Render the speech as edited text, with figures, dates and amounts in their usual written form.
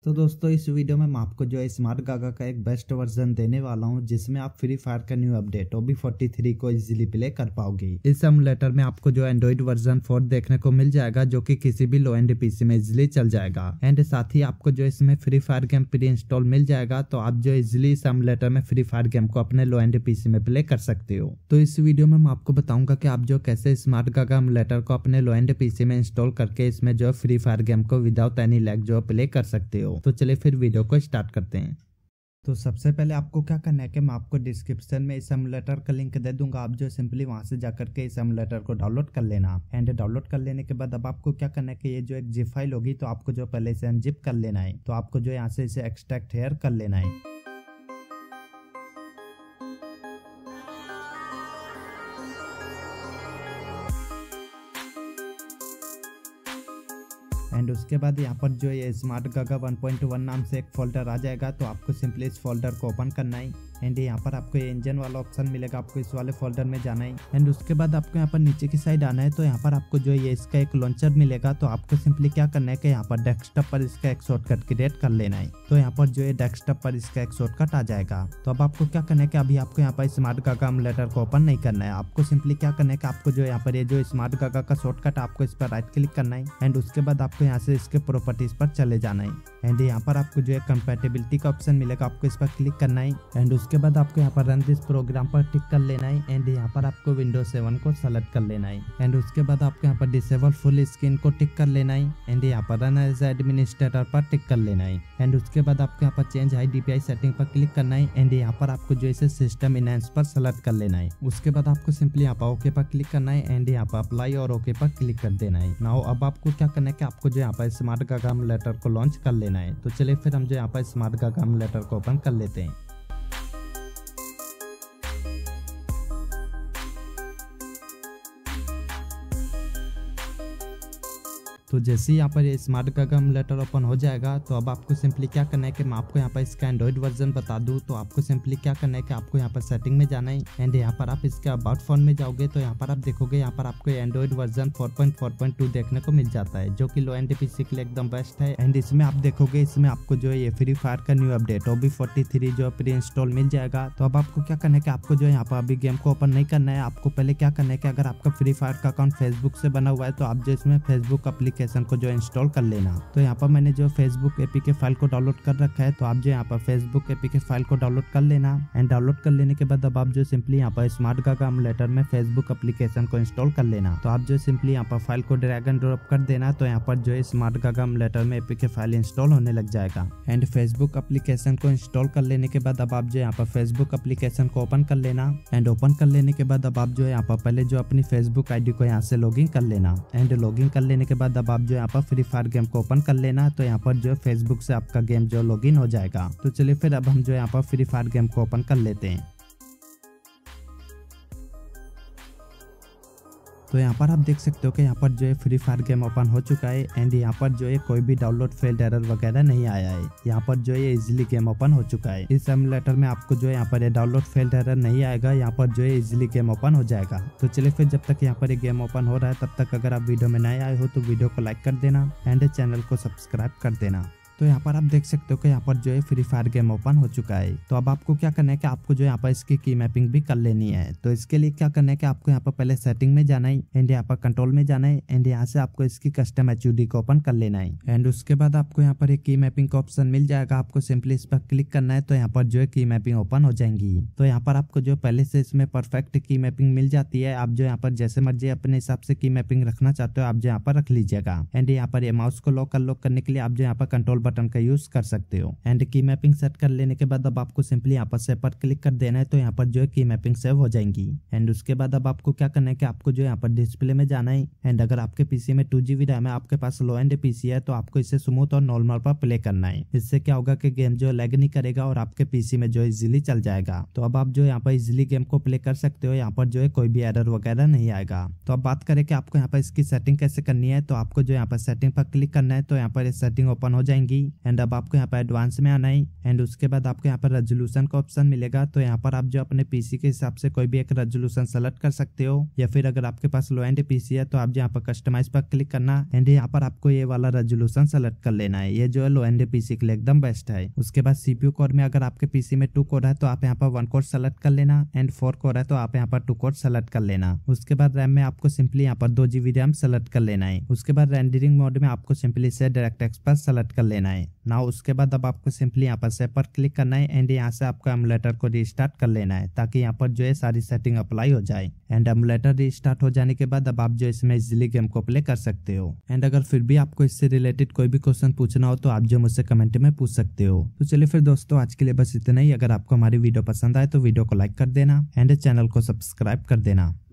तो दोस्तों इस वीडियो में मैं आपको जो है स्मार्ट गागा का एक बेस्ट वर्जन देने वाला हूं, जिसमें आप फ्री फायर का न्यू अपडेट OB43 को इजीली प्ले कर पाओगे। इस एमुलेटर में आपको जो एंड्रॉइड वर्जन 4 देखने को मिल जाएगा, जो कि किसी भी लो एंड पीसी में इजीली चल जाएगा। एंड साथ ही आपको जो इसमें Free Fire game preinstall मिल जाएगा, तो आप जो इजीली इस एमुलेटर में फ्री फायर गेम को अपने लो एंड पीसी में प्ले कर सकते हो। तो इस वीडियो में मैं आपको बताऊंगा कि आप जो कैसे स्मार्ट गागा एमुलेटर को अपने लो एंड पीसी में इंस्टॉल करके इसमें जो फ्री फायर गेम को विदाउट एनी लैग जो प्ले कर सकते हो। तो चलिए फिर वीडियो को स्टार्ट करते हैं। तो सबसे पहले आपको क्या करना है कि मैं आपको डिस्क्रिप्शन में इस एमुलेटर का लिंक दे दूंगा। आप जो सिंपली वहां से जाकर के इस एमुलेटर को डाउनलोड कर लेना। एंड डाउनलोड कर लेने के बाद अब आपको क्या करना है कि ये जो एक जिप फाइल होगी, तो आपको जो पहले इसे अनजिप कर लेना है। तो आपको जो यहाँ से इसे एक्सट्रैक्ट हेयर कर लेना है। एंड उसके बाद यहाँ पर जो ये स्मार्ट गागा 1.1 नाम से एक फोल्डर आ जाएगा, तो आपको सिंपली इस फोल्डर को ओपन करना है। एंड यहाँ पर आपको ये इंजन वाला ऑप्शन मिलेगा, आपको इस वाले फोल्डर में जाना है। एंड उसके बाद आपको यहाँ पर नीचे की साइड आना है, तो यहाँ पर आपको जो ये इसका एक लॉन्चर मिलेगा। तो आपको सिंपली क्या करना है कि यहाँ पर डेस्कटॉप पर इसका एक शॉर्टकट क्रिएट कर लेना है। तो यहाँ पर जो ये डेस्कटॉप पर इसका एक शॉर्टकट आ जाएगा। तो अब आपको क्या करना है कि अभी आपको यहाँ पर स्मार्ट गागा एमुलेटर को ओपन नहीं करना है। आपको सिंपली क्या करना है कि आपको जो यहाँ पर ये जो स्मार्ट गागा का शॉर्टकट, आपको इस पर राइट क्लिक करना है। एंड उसके बाद आपको यहाँ से इसके प्रॉपर्टीज पर चले जाना है। एंड यहाँ पर आपको जो है कंपैटिबिलिटी का ऑप्शन मिलेगा, आपको इस पर क्लिक करना है। एंड उसके बाद आपको यहाँ पर रन दिस प्रोग्राम पर टिक कर लेना है। एंड यहाँ पर आपको विंडोज 7 को सेलेक्ट कर लेना है। एंड उसके बाद आपको यहाँ पर डिसेबल फुल स्क्रीन को टिक कर लेना है। एंड यहाँ पर रन एज एडमिनिस्ट्रेटर पर टिक कर लेना है। एंड उसके बाद आपको यहाँ पर चेंज हाई DPI सेटिंग पर क्लिक करना है। एंड यहाँ पर आपको जो इसे सिस्टम इनहेंस पर सेलेक्ट कर लेना है। उसके बाद आपको सिंपली यहाँ पर ओके पर क्लिक करना है। एंड यहाँ पर अप्लाई और ओके पर क्लिक कर देना है। नाउ अब आपको क्या करना है कि आपको जो यहाँ पर स्मार्ट गागा एमुलेटर को लॉन्च कर लेना है। तो चलिए फिर हम जो यहाँ पर स्मार्ट गागा एमुलेटर को ओपन कर लेते हैं। तो जैसे ही यहाँ पर ये स्मार्ट गागा एमुलेटर ओपन हो जाएगा, तो अब आपको सिंपली क्या करना है कि मैं आपको यहाँ पर इसका एंड्रॉइड वर्जन बता दूं। तो आपको सिंपली क्या करना है कि आपको यहाँ पर सेटिंग में जाना है। एंड यहाँ पर आप इसके अबाउट फोन में जाओगे, तो यहाँ पर आप देखोगे यहाँ पर आपको एंड्रॉइड वर्जन 4.4.2 देखने को मिल जाता है, जो कि लो एंड पीसी के लिए एकदम बेस्ट है। एंड इसमें आप देखोगे, इसमें आपको जो है ये फ्री फायर का न्यू अपडेट OB43 जो प्री इंस्टॉल मिल जाएगा। तो अब आपको क्या करना है कि आपको जो यहाँ पर अभी गेम को ओपन नहीं करना है। आपको पहले क्या करना है कि अगर आपका फ्री फायर का अकाउंट फेसबुक से बना हुआ है, तो आप जो इसमें फेसबुक एप्लीकेशन को जो इंस्टॉल कर लेना। तो यहाँ पर मैंने जो फेसबुक एपीके फाइल को डाउनलोड कर रखा है, तो आप जो यहाँ पर फेसबुक एपीके फाइल को डाउनलोड कर लेना। एंड डाउनलोड कर लेने के बाद अब आप जो सिंपली यहाँ पर स्मार्ट गागा एमुलेटर में फेसबुक एप्लीकेशन को इंस्टॉल कर लेना। तो आप जो सिंपली यहाँ पर फाइल को ड्रैग एंड ड्रॉप कर देना। तो यहाँ पर जो है स्मार्ट गागा एमुलेटर में एपीके फाइल इंस्टॉल होने लग जाएगा। एंड फेसबुक एप्लीकेशन को इंस्टॉल कर लेने के बाद अब आप जो यहाँ पर फेसबुक एप्लीकेशन को ओपन कर लेना। एंड ओपन कर लेने के बाद अब आप जो यहाँ पर पहले जो अपनी फेसबुक आईडी को यहाँ से लॉगिन कर लेना। एंड लॉगिन कर लेने के बाद अब आप जो यहाँ पर फ्री फायर गेम को ओपन कर लेना। तो यहाँ पर जो फेसबुक से आपका गेम जो लॉगिन हो जाएगा। तो चलिए फिर अब हम जो यहाँ पर फ्री फायर गेम को ओपन कर लेते हैं। तो यहाँ पर आप देख सकते हो कि यहाँ पर जो है फ्री फायर गेम ओपन हो चुका है। एंड यहाँ पर जो है कोई भी डाउनलोड फेल्ड एरर वगैरह नहीं आया है। यहाँ पर जो है इजीली गेम ओपन हो चुका है। इस एमुलेटर में आपको जो है यहाँ पर डाउनलोड फेल्ड एरर नहीं आएगा। यहाँ पर जो है इजीली गेम ओपन हो जाएगा। तो चलिए फिर जब तक यहाँ पर ये गेम ओपन हो रहा है, तब तक अगर आप वीडियो में नए आए हो तो वीडियो को लाइक कर देना एंड चैनल को सब्सक्राइब कर देना। तो यहाँ पर आप देख सकते हो कि यहाँ पर जो है फ्री फायर गेम ओपन हो चुका है। तो अब आपको क्या करना है कि आपको जो यहाँ पर इसकी की मैपिंग भी कर लेनी है। तो इसके लिए क्या करना है कि आपको यहाँ पर पहले सेटिंग में जाना है। एंड यहाँ पर कंट्रोल में जाना है। एंड यहाँ से आपको इसकी कस्टम HUD को ओपन कर लेना है। एंड उसके बाद आपको यहाँ पर एक की मैपिंग का ऑप्शन मिल जाएगा, आपको सिंपली इस पर क्लिक करना है। तो यहाँ पर जो है की मैपिंग ओपन हो जाएंगी। तो यहाँ पर आपको जो पहले से इसमें परफेक्ट की मैपिंग मिल जाती है। आप जो यहाँ पर जैसे मर्जी अपने हिसाब से की मैपिंग रखना चाहते हो, आप जो यहाँ पर रख लीजिएगा। एंड यहाँ पर माउस को लॉक अनलॉक करने के लिए आप जो यहाँ पर कंट्रोल बटन का यूज कर सकते हो। एंड की मैपिंग सेट कर लेने के बाद अब आपको सिंपली यहाँ पर सेव पर क्लिक कर देना है। तो यहाँ पर जो है की मैपिंग सेव हो जाएंगी। एंड उसके बाद अब आपको क्या करना है कि आपको जो यहाँ पर डिस्प्ले में जाना है। एंड अगर आपके पीसी में 2GB रैम है, आपके पास लो एंड पीसी है, तो आपको इसे स्मूथ और नॉर्मल पर प्ले करना है। इससे क्या होगा कि गेम जो लैग नहीं करेगा और आपके पीसी में जो इजीली चल जाएगा। तो अब आप जो यहाँ पर इजीली गेम को प्ले कर सकते हो। यहाँ पर जो है कोई भी एरर वगैरह नहीं आएगा। तो अब बात करें कि आपको यहाँ पर इसकी सेटिंग कैसे करनी है। तो आपको जो यहाँ पर सेटिंग पर क्लिक करना है। तो यहाँ पर सेटिंग ओपन हो जाएंगी। जाएगी। एंड अब आपको यहाँ पर एडवांस में आना है एंड उसके बाद आपको यहाँ पर रेजोल्यूशन का ऑप्शन मिलेगा। तो यहाँ पर आप जो अपने पीसी के हिसाब से कोई भी एक रेजोल्यूशन सेलेक्ट कर सकते हो, या फिर अगर आपके पास लो एंड पीसी है तो आप यहाँ पर कस्टमाइज पर क्लिक करना एंड यहाँ पर आपको ये वाला रेजोल्यूशन सेलेक्ट कर लेना है। ये जो है लो एंड पीसी के लिए एकदम बेस्ट है। उसके बाद सीपीयू कोर में अगर आपके पीसी में 2 कोर है तो आप यहाँ पर 1 कोर सेलेक्ट कर लेना एंड 4 कोर है तो आप यहाँ पर 2 कोर सेलेक्ट कर लेना। उसके बाद रैम में आपको सिंपली यहाँ पर 2 GB रैम सेलेक्ट कर लेना है। उसके बाद रेंडरिंग मोड में आपको सिंपली से डायरेक्टX पर सेलेक्ट कर लेना है ना। उसके बाद अब आपको सिंपली यहाँ पर सेव पर क्लिक करना है एंड यहाँ से आपको एमुलेटर को रीस्टार्ट कर लेना है ताकि यहाँ पर जो है सारी सेटिंग अप्लाई हो जाए। एंड एमुलेटर रीस्टार्ट हो जाने के बाद अब आप जो इसमें इजीली गेम को प्ले कर सकते हो। एंड अगर फिर भी आपको इससे रिलेटेड कोई भी क्वेश्चन पूछना हो तो आप जो मुझसे कमेंट में पूछ सकते हो। तो चलिए फिर दोस्तों आज के लिए बस इतना ही। अगर आपको हमारी वीडियो पसंद आए तो वीडियो को लाइक कर देना एंड चैनल को सब्सक्राइब कर देना।